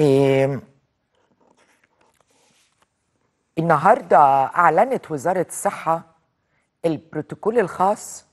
إيه، النهارده أعلنت وزارة الصحة البروتوكول الخاص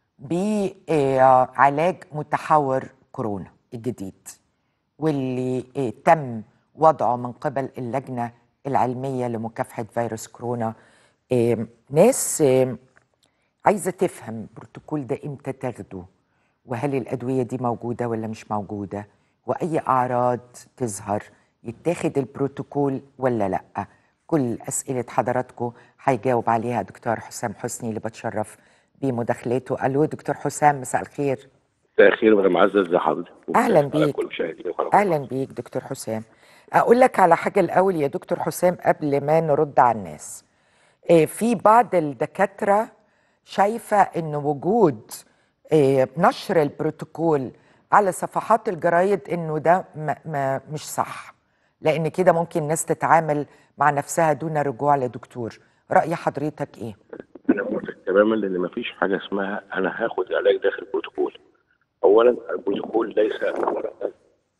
بعلاج متحور كورونا الجديد، واللي تم وضعه من قبل اللجنة العلمية لمكافحة فيروس كورونا. ناس عايزة تفهم البروتوكول ده امتى تاخده، وهل الأدوية دي موجودة ولا مش موجودة، وأي أعراض تظهر يتاخد البروتوكول ولا لأ. كل أسئلة حضراتكم هيجاوب عليها دكتور حسام حسني اللي بتشرف بمداخلته. ألو دكتور حسام، مساء الخير. مساء الخير مدام معزة، ازي حضرتك؟ أهلا على بيك. كل مشاهدينا وقناه أهلا مصر. بيك دكتور حسام. أقول لك على حاجة الأول يا دكتور حسام قبل ما نرد على الناس. في بعض الدكاترة شايفة إن وجود نشر البروتوكول على صفحات الجرايد إنه ده مش صح، لأن كده ممكن الناس تتعامل مع نفسها دون رجوع لدكتور. رأي حضرتك إيه؟ انا موافق تماما لان مفيش حاجه اسمها انا هاخد علاج داخل البروتوكول. اولا البروتوكول ليس ورقه.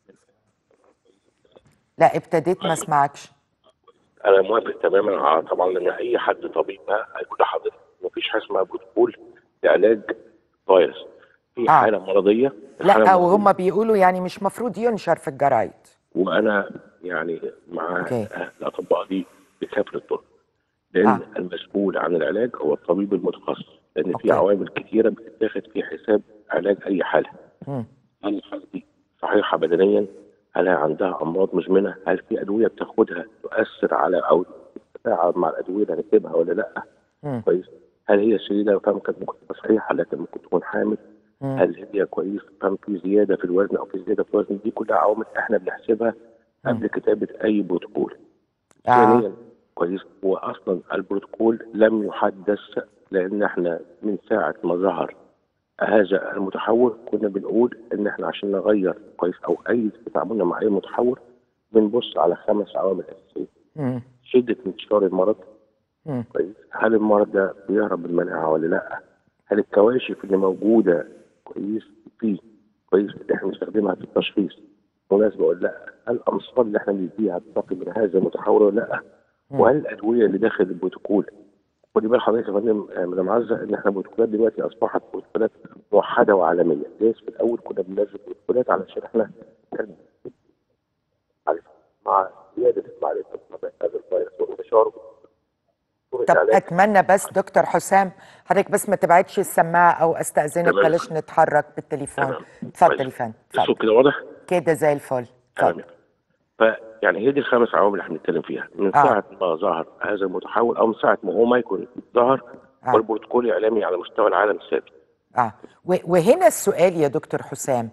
لا ابتديت ما اسمعكش. انا موافق تماما طبعا لان اي حد طبيب هيقول لحضرتك مفيش حاجه اسمها بروتوكول لعلاج فيروس. في اه حاله مرضيه، الحاله لا، المرضيه. وهم بيقولوا يعني مش مفروض ينشر في الجرايد. وانا يعني مع اوكي. الاطباء دي بكافه الطرق، لان اه المسؤول عن العلاج هو الطبيب المتخصص، لان في اوكي. عوامل كثيره بتتاخد في حساب علاج اي حاله. مم. هل الحاله دي صحيحه بدنيا؟ هل هي عندها امراض مزمنه؟ هل في ادويه بتاخدها تؤثر على او تتفاعل مع الادويه اللي هنكتبها ولا لا؟ مم. كويس. هل هي شديده فهم كانت ممكن تبقى صحيحه لكن ممكن تكون حامل؟ مم. هل هي كويس فهم في زياده في الوزن او في زياده في الوزن؟ دي كلها عوامل احنا بنحسبها مم. قبل كتابه اي بروتوكول. اه ثانيا كويس، هو اصلا البروتوكول لم يحدث، لان احنا من ساعه ما ظهر هذا المتحور كنا بنقول ان احنا عشان نغير كويس او اي تعاملنا مع اي متحور بنبص على 5 عوامل اساسيه. مم. شده انتشار المرض، مم. كويس، هل المرض ده بيهرب بالمناعه ولا لا؟ هل الكواشف اللي موجوده كويس فيه كويس اللي احنا بنستخدمها في التشخيص مناسبه ولا لا؟ هل الامصار اللي احنا بنديها بتقي من هذا المتحور ولا لا؟ مم. وهل الادويه اللي داخل البروتوكول، خدي بال حضرتك يا فندم مدام عزه، ان احنا البروتوكولات دلوقتي اصبحت بروتوكولات موحده وعالميه. ليش في الاول كنا بننزل بروتوكولات علشان احنا كان عارف مع زياده المعرفه بهذا الفيروس وانتشاره طرق طب العلاج. اتمنى بس دكتور حسام حضرتك بس ما تبعدش السماعه، او استاذنك تمام بلاش نتحرك بالتليفون. تمام كويس. اتفضل يا فندم اتفضل. الصوت كده واضح؟ كده زي الفل تمام. اتفضل. فيعني هي دي ال5 عوامل اللي احنا بنتكلم فيها من اه ساعه ما ظهر هذا المتحول او من ساعه ما هو ما يكون ظهر، اه والبروتوكول الاعلامي على مستوى العالم ثابت. اه وهنا السؤال يا دكتور حسام،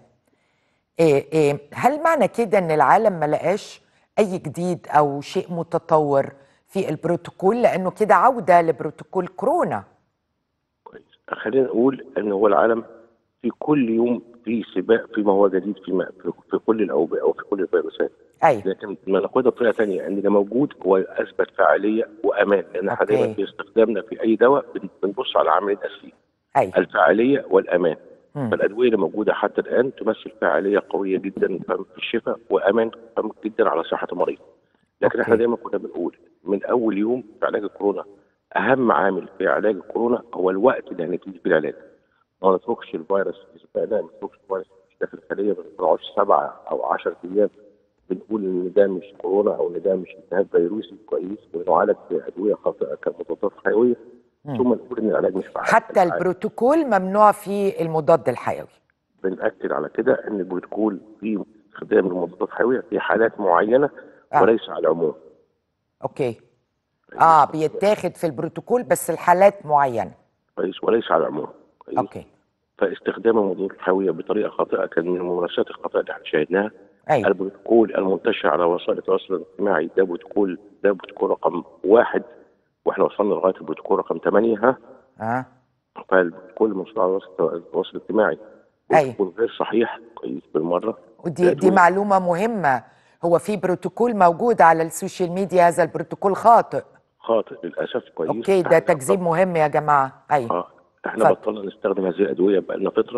هل معنى كده ان العالم ما لقاش اي جديد او شيء متطور في البروتوكول، لانه كده عودة لبروتوكول كورونا؟ كويس، خلينا نقول ان هو العالم في كل يوم في سباق فيما هو جديد في كل الاوبئه او في كل الفيروسات. ايوه. لكن ما ناخدها بطريقه ثانيه، ان اللي موجود هو اثبت فاعليه وامان، لان احنا دايما اوكي. في استخدامنا في اي دواء بنبص على عاملين اساسيين: ايوه. الفاعليه والامان. مم. فالادويه اللي موجوده حتى الان تمثل فاعليه قويه جدا في الشفاء وامان جدا على صحه المريض. لكن احنا اوكي. دايما كنا بنقول من اول يوم في علاج الكورونا اهم عامل في علاج الكورونا هو الوقت اللي هنبتدي فيه العلاج. ما نتركش الفيروس يسبقنا، ما نتركش الفيروس داخل الخليه، ما نقعدش 7 أو 10 ايام بنقول ان ده مش كورونا او ان ده مش التهاب فيروسي كويس ونعالج بادويه خاطئه كمضادات حيويه، مم. ثم نقول ان العلاج مش فعال. حتى البروتوكول ممنوع فيه المضاد الحيوي؟ بنأكد على كده ان البروتوكول فيه استخدام المضادات الحيويه في حالات معينه اه وليس على العموم. اوكي. اه بيتاخد في البروتوكول بس الحالات معينة. كويس وليس على العموم. كويس. اوكي. فاستخدام المضادات الحيويه بطريقه خاطئه كان من الممارسات الخاطئه اللي احنا شاهدناها. ايوه. البروتوكول المنتشر على وسائل التواصل الاجتماعي ده بروتوكول رقم 1، واحنا وصلنا لغايه البروتوكول رقم 8. ها، اه فالبروتوكول المنشور على وسائل التواصل الاجتماعي ايوه. بروتوكول غير صحيح كويس بالمره. ودي الادويه معلومة مهمة. هو في بروتوكول موجود على السوشيال ميديا، هذا البروتوكول خاطئ. خاطئ للاسف. كويس. اوكي، ده احنا تكذيب مهم يا جماعة. ايوه. اه احنا اتفضل. بطلنا نستخدم هذه الادويه بقالنا فتره،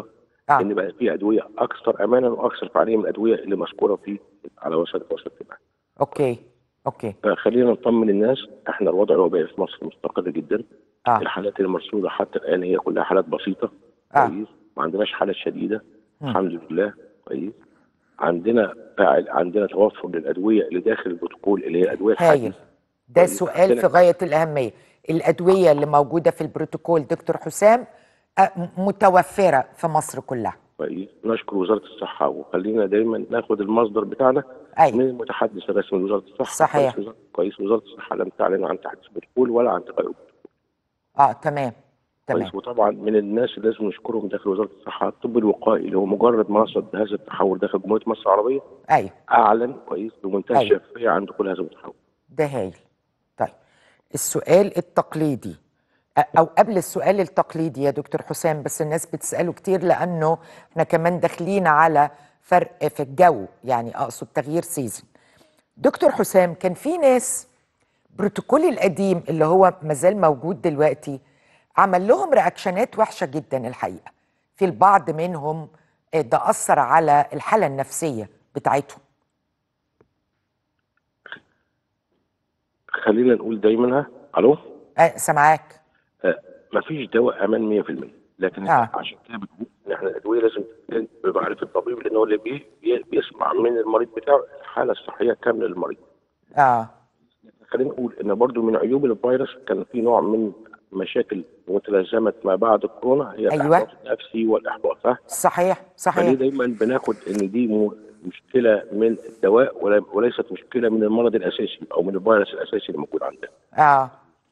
ان بقى في ادويه اكثر امانا واكثر فعاليه من الادويه اللي مذكوره في على وسائل التواصل الاجتماعي. اوكي. فخلينا نطمن الناس، احنا الوضع الوبائي في مصر مستقر جدا. الحالات المرصوده حتى الان هي كلها حالات بسيطه. كويس. ما عندناش حالات شديده. الحمد لله. كويس. عندنا توفر للادويه اللي داخل البروتوكول اللي هي الادويه هايل. ده سؤال في غايه الاهميه. الادويه اللي موجوده في البروتوكول دكتور حسام متوفره في مصر كلها. كويس. نشكر وزاره الصحه، وخلينا دايما ناخد المصدر بتاعنا من المتحدث الرسمي لوزاره الصحه. صحيح. كويس. وزاره الصحه لم تعلن عن تحديث البروتوكول ولا عن تغير البروتوكول. تمام. كويس. وطبعا من الناس اللي لازم نشكرهم داخل وزاره الصحه الطب الوقائي اللي هو مجرد ما رصد هذا التحول داخل جمهوريه مصر العربيه. اعلن كويس بمنتهى الشفافيه عن دخول هذا التحول. ده هايل. طيب السؤال التقليدي، او قبل السؤال التقليدي يا دكتور حسام، بس الناس بتساله كتير لانه احنا كمان داخلين على فرق في الجو، يعني اقصد تغيير سيزن. دكتور حسام، كان في ناس بروتوكول القديم اللي هو مازال موجود دلوقتي عمل لهم رياكشنات وحشه جدا الحقيقه. في البعض منهم ده اثر على الحاله النفسيه بتاعتهم. خلينا نقول دايما الو سامعاك. مفيش دواء امان 100%، لكن عشان كده بنقول ان احنا الادويه لازم بمعرفه الطبيب، لان هو اللي بيسمع من المريض بتاعه الحاله الصحيه كامله للمريض. خلينا نقول ان برضو من عيوب الفيروس كان في نوع من مشاكل متلازمه ما بعد الكورونا، هي الاحباط النفسي والاحباط. صحيح. فليه دايما بناخد ان دي مشكله من الدواء وليست مشكله من المرض الاساسي او من الفيروس الاساسي اللي موجود عندنا.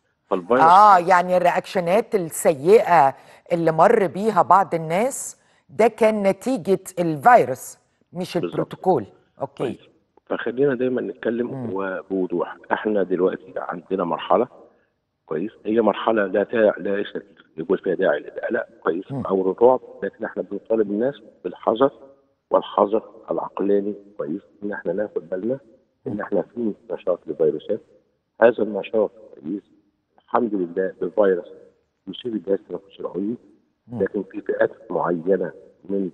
يعني الرياكشنات السيئه اللي مر بيها بعض الناس ده كان نتيجه الفيروس مش البروتوكول. اوكي. فخلينا دايما نتكلم وبوضوح. احنا دلوقتي عندنا مرحله كويس، هي مرحله لا يوجد فيها داعي للقلق كويس او الرعب، لكن احنا بنطالب الناس بالحذر والحذر العقلاني كويس، ان احنا ناخد بالنا ان احنا في نشاط لفيروسات. هذا النشاط كويس الحمد لله بالفيروس يصيب الجهاز التنفسي العلوي، لكن في فئات معينه من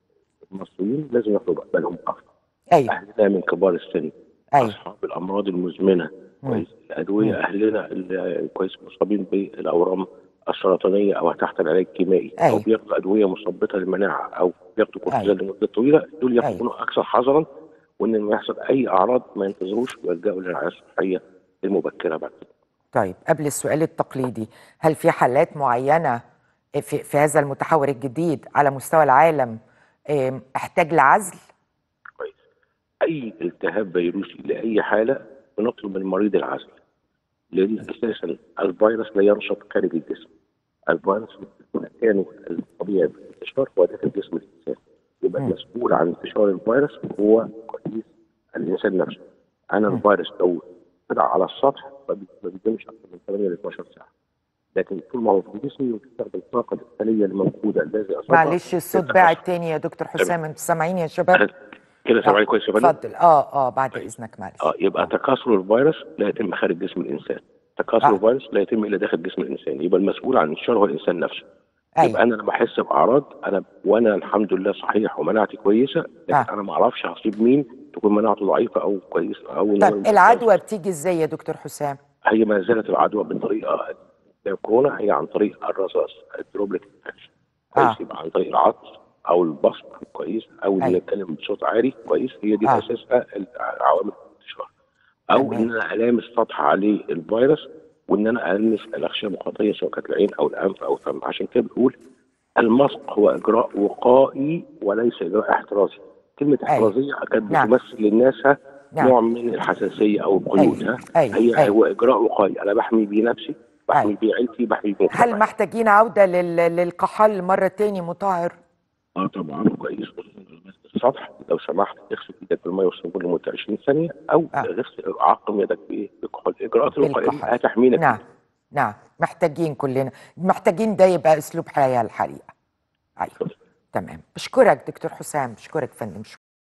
المصريين لازم ياخدوا بالهم اكثر. اهلنا من كبار السن، اصحاب الامراض المزمنه كويس، الادويه، اهلنا اللي كويس مصابين بالاورام السرطانيه او تحت العلاج الكيمائي او بياخدوا ادويه مثبطه للمناعه او بياخدوا كورتيزون لمده طويله، دول يكونوا اكثر حذرا، وان لما يحصل اي اعراض ما ينتظروش ويلجأوا للرعايه الصحيه المبكره بعد كده. طيب قبل السؤال التقليدي، هل في حالات معينه في هذا المتحور الجديد على مستوى العالم احتاج لعزل؟ كويس. اي التهاب فيروسي لاي حاله بنطلب من المريض العزل، لان اساسا الفيروس لا ينشط خارج الجسم. الفيروس مكانه الطبيعي في الانتشار هو داخل جسم الانسان، يبقى المسؤول عن انتشار الفيروس هو كويس الانسان نفسه. انا الفيروس لو طلع على السطح ما بيتمش اكثر من 8 ل 12 ساعه، لكن طول ما هو في جسمي بتستخدم الطاقه الداخليه الموجوده الذي اصابها. معلش الصوت باعت تاني يا دكتور حسام، انتوا سامعيني يا شباب؟ كده سامعيني كويس يا فندم؟ اتفضل. بعد اذنك معلش. يبقى تكاثر الفيروس لا يتم خارج جسم الانسان، تكاثر الفيروس لا يتم الا داخل جسم الانسان، يبقى المسؤول عن انتشاره هو الانسان نفسه. يبقى انا لما احس باعراض وانا الحمد لله صحيح ومناعتي كويسه، لكن انا ما اعرفش هصيب مين تكون مناعته ضعيفه او كويسه او. طب العدوى بتيجي ازاي يا دكتور حسام؟ هي ما زالت العدوى بالطريقه الكورونا، هي عن طريق الرصاص الدروبلت انفكشن كويس، يبقى عن طريق العطس او البصق كويس، او اللي يتكلم بصوت عالي كويس، هي دي اساسها عوامل الانتشار. او ان انا الامس سطح عليه الفيروس، وان انا المس الاغشيه المخاطيه سواء كانت العين او الانف او الفم. عشان كده بنقول المسق هو اجراء وقائي وليس اجراء احترازي. كلمه احترازيه كانت بتمثل للناس نوع من الحساسيه او القيود. هو اجراء وقائي، انا بحمي بيه نفسي، بحمي بيه عيلتي، بحمي بيه مجتمعي. هل محتاجين عوده للكحول مره تاني مطهر؟ طبعا كويس. السطح لو سمحت اغسل ايدك بالميه والصابون لمده 20 ثانيه، او اغسل عقم يدك بكحول. الاجراءات الوقائيه هتحمينا. نعم محتاجين كلنا، محتاجين ده يبقى اسلوب حياه الحقيقه. ايوه تمام. بشكرك دكتور حسام، بشكرك فندم.